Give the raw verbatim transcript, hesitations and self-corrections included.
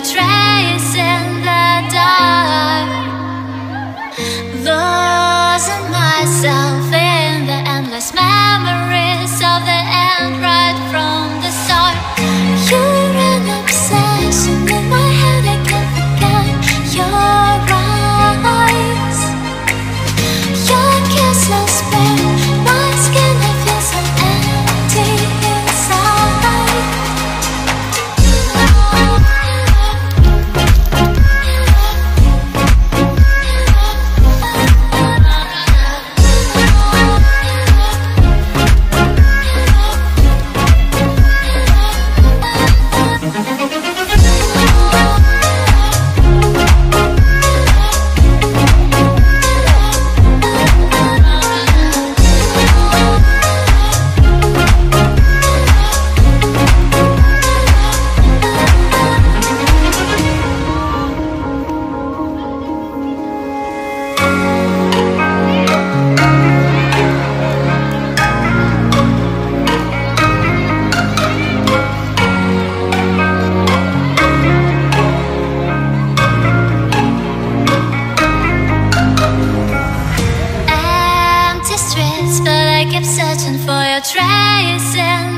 trace in the dark, losing myself in the endless memories of the end right from the start. You're an obsession in my head, I can't forget your eyes. Your kiss lost spare my skin, I feel so empty inside. But I kept searching for your trace in